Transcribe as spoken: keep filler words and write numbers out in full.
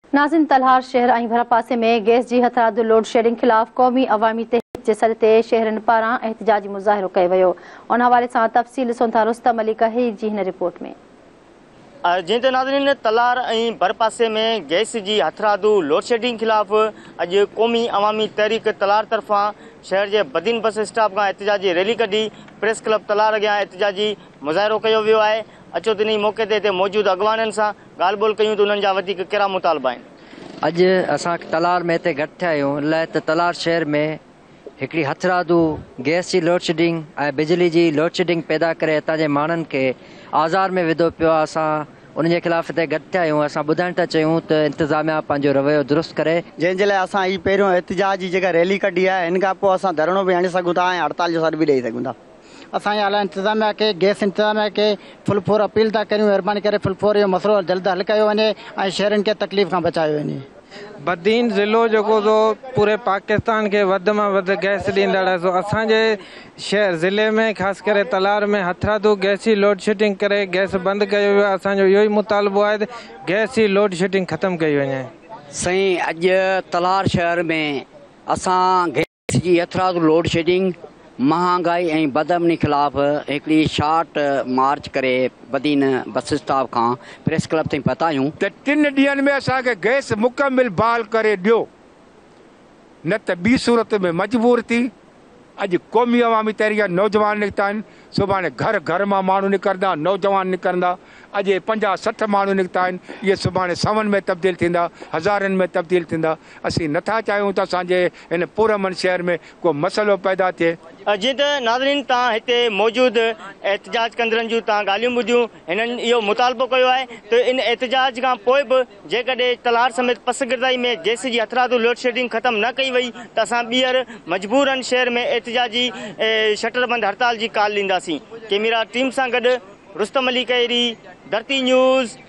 नाज़िन तलहार शहर ऐं भरपासे में गैस जी हथरादु लोड शेडिंग खिलाफ़ क़ौमी अवामी तहरीक जे सॾ ते शहरनि पारां एहतिजाजी मुज़ाहिरो कयो वियो। उन हवाले सां तफ़सील ॾिसूं था रुस्तम अली कहीर जी हिन रिपोर्ट में। जीअं त नाज़रीन तलार ऐं भरपासे में गैस जी हथरादु लोड शेडिंग खिलाफ़ अॼु क़ौमी अवामी तहरीक तलार तरफ़ां शहर जे बदीन बस स्टॉप खां एहतिजाजी रैली कढी प्रेस क्लब तलार अॻियां एहतिजाजी मुज़ाहिरो कयो वियो आहे। अचो त इन मौक़े ते हिते मौजूदु अॻवाननि सां ॻाल्हि ॿोल कयूं त उन्हनि जा वधीक कहिड़ा मुतालबा आहिनि। अॼु असां तलार में हिते गॾु थिया आहियूं लाइ त तलार शहर में हिकिड़ी हथरादु गैस जी लोड शेडिंग ऐं बिजली जी लोड शेडिंग पैदा करे हितां जे माण्हुनि खे आज़ार में विधो पियो आहे। असां उनजे ख़िलाफ़ हिते गॾु थिया आहियूं। असां ॿुधाइण था चाहियूं त इंतिज़ामिया पंहिंजो रवैयो दुरुस्त करे, जंहिंजे लाइ असां हीअ पहिरियों एहतिजाज जी जेका रैली कढी आहे, हिन खां पोइ असां धरणो बि हणी सघूं था ऐं हड़ताल जो सॾु बि ॾेई सघूं था। असांजे आला इंतिज़ामिया खे गैस इंतिज़ामिया खे फुल फोर अपील था करियूं, महिरबानी करे फुल फोर जो मसइलो जल्द हल कयो वञे ऐं शहरनि खे तकलीफ़ खां बचायो वञे। बदीन ज़िलो जेको सो पूरे पाकिस्तान के वध में वध गैस ॾींदड़ आहे, सो असांजे शहर ज़िले में ख़ासि करे तलार में हथरादु गैस जी लोड शेडिंग करे गैस बंदि कयो वियो आहे। असांजो इहो ई मुतालबो आहे त गैस जी लोड शेडिंग ख़तमु कई वञे। साईं, अॼु तलार शहर में असां गैस जी हथरादु लोड शेडिंग महांगाई ऐं बदअमनी ख़िलाफ़ हिकिड़ी शार्ट मार्च करे बदीन बस स्टॉप खां प्रेस क्लब ताईं पहुता आहियूं त टिनि ॾींहंनि में असांखे गैस मुकमिल बहाल करे ॾियो, न त ॿी सूरत में मजबूर थी। अॼु क़ौमी अवामी तहरीक नौजवान निकिता आहिनि, सुभाणे घर घर मां माण्हू निकिरंदा, नौजवान निकिरंदा। अॼु पंजाह सठि माण्हू निकिता आहिनि, इहे सुभाणे सवनि में तब्दील थींदा, हज़ारनि में तब्दील थींदा। असीं नथा चाहियूं त असांजे हिन पुरअमन शहर में को मसइलो पैदा थिए। जीअं त नाज़रीन तव्हां हिते मौजूदु एहतिजाज कंदड़नि जूं तव्हां ॻाल्हियूं ॿुधियूं, हिननि इहो मुतालबो कयो आहे त इन एहतिजाज खां पोइ बि जेकॾहिं तलार समेत पसगिरदाई में गैस जी हथरादु लोड शेडिंग ख़तमु न कई वई त असां ॿीहर मजबूरन शहर में एहतिजाजी शटरबंद हड़ताल जी काल ॾींदासीं। कैमरा टीम सां गॾु रुस्तम अली कहरी, धरती न्यूज़।